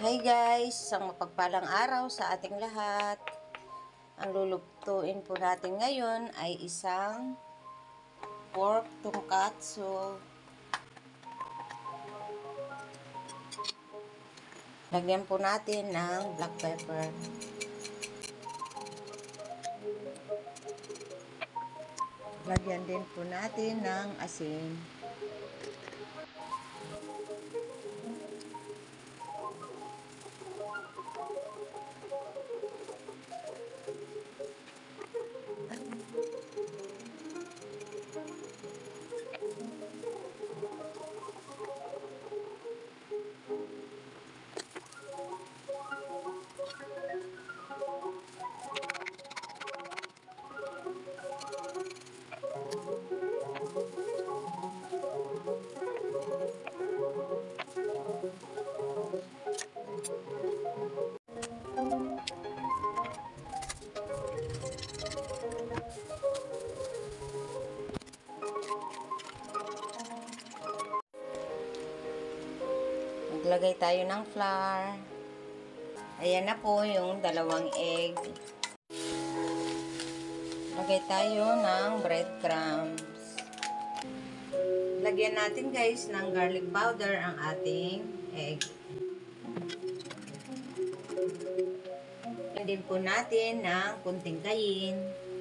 Hi guys, isang mapagpalang araw sa ating lahat. Ang lulutuin po natin ngayon ay isang pork tonkatsu. Lagyan po natin ng black pepper. Lagyan din po natin ng asin. Maglagay tayo ng flour. Ayan na po yung 2 egg. Lagay tayo ng breadcrumbs. Lagyan natin guys ng garlic powder ang ating egg. Lagyan din po natin ng kunting kayin.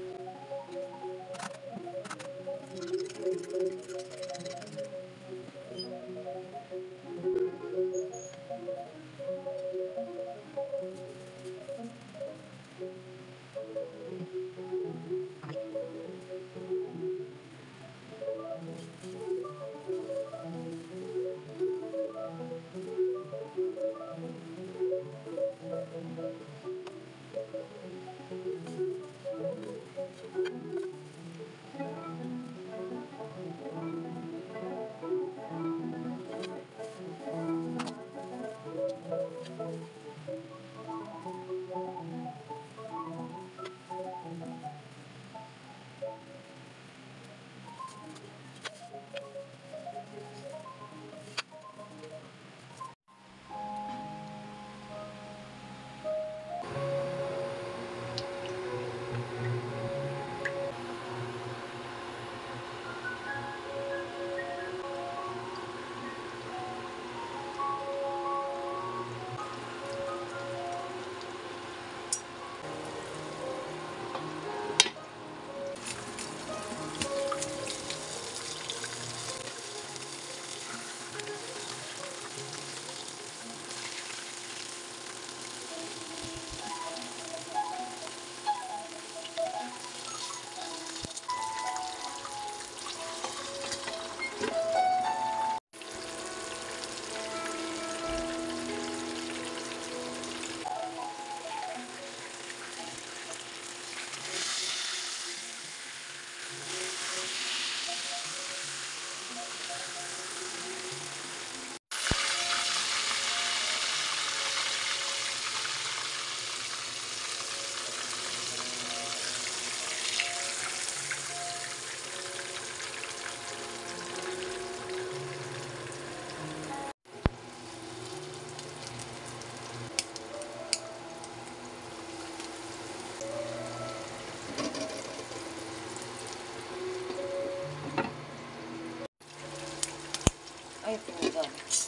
Ay, pinigaw.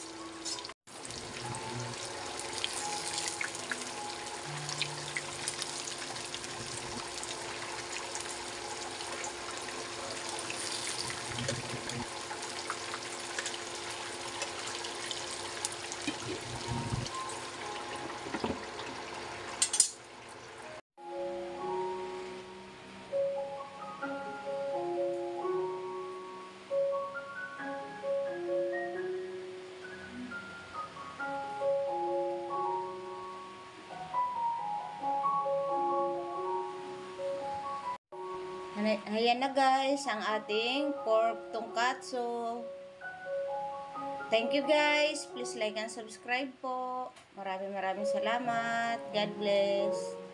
Ayan na guys, ang ating pork tonkatsu. Thank you guys. Please like and subscribe po. Maraming salamat. God bless.